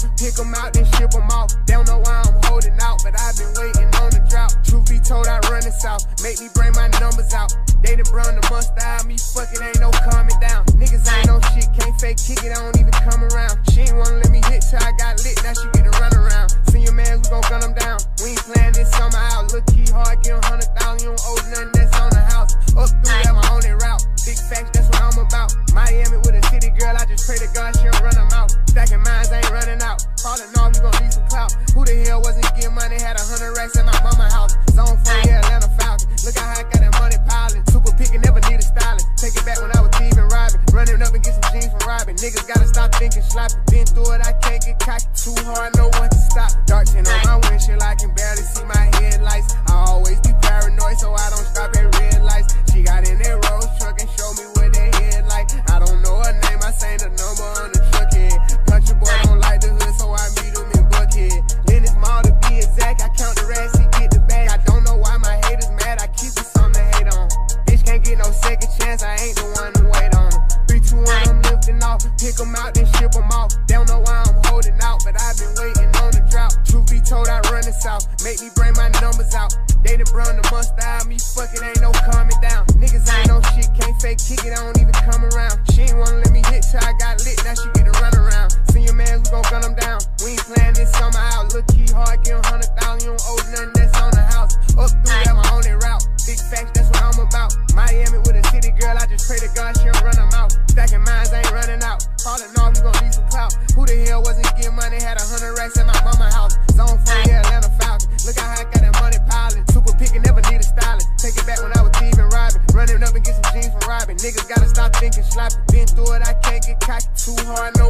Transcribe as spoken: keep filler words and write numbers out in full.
off, pick them out, then ship them off. They don't know why I'm holding out, but I've been waiting on the drought. Truth be told, I run it south, make me bring my numbers out. They done brung the must style, me fucking ain't no calming down. Niggas ain't no shit, can't fake kick it, I don't even come around. She ain't wanna let me hit till I got lit, now she get to run around. Senior man, we gon' gun them down. We ain't playing this summer out, look key hard, get a hundred thousand, you don't owe nothing that's on the house. Up through that, my only route. Big facts, that's what I'm about. Miami with a city girl, I just pray to God she'll run them out. Stacking mines ain't running out. Falling off, you gon' need some clout. Who the hell wasn't getting money? Had a hundred racks at my mama house. Zone four, yeah, Atlanta Falcon. Look how I got that money piling. Super pickin', never need a stylist. Take it back when I was thieving, robbing. Running up and get some jeans from robbing. Niggas gotta stop thinking sloppy. Been through it, I can't get cocky. Too hard, no one to stop. Dark tin on my windshield, I can barely see my headlights. I always be paranoid, so I don't stop at red lights. She got in that Rolls truck and showed me where they head like. I don't know her name, I sang the number on the truck head. Country boy don't like the hood, so I meet him in Buckhead. Lennox Mall to be exact, I count the racks, he get the bag. I don't know why my haters mad, I keep it something to hate on. Bitch can't get no second chance, I ain't the one to wait on. three, two, one, I'm lifting off, pick them out, then ship them off. They don't know why I'm holding out, but I've been waiting on the drought. Truth be told, I run it south, make me bring my numbers out. They done brung the must style, me fucking ain't no calming down. Niggas ain't no shit, can't fake kick it, I don't even come around. She ain't wanna let me hit till I got lit, now she get to run around. Senior man, we gon' gun them down. We ain't playing this summer out, look key hard, get a hundred thousand, you don't owe nothing that's on the house. Up through that, my only route. Big facts, that's what I'm about. Miami with a city girl, I just pray to God she'll run them out. Stacking mines ain't running out. Falling off, you gon' need some clout. Who the hell wasn't getting money? Had a hundred racks at my mama house. Zone four, yeah, Atlanta Falcon. Look how I got that money piling. Super pickin', never need a stylist. Take it back when I was thieving, robbing. Running up and get some jeans from robbing. Niggas gotta stop thinking sloppy. Been through it, I can't get cocky. Too hard, no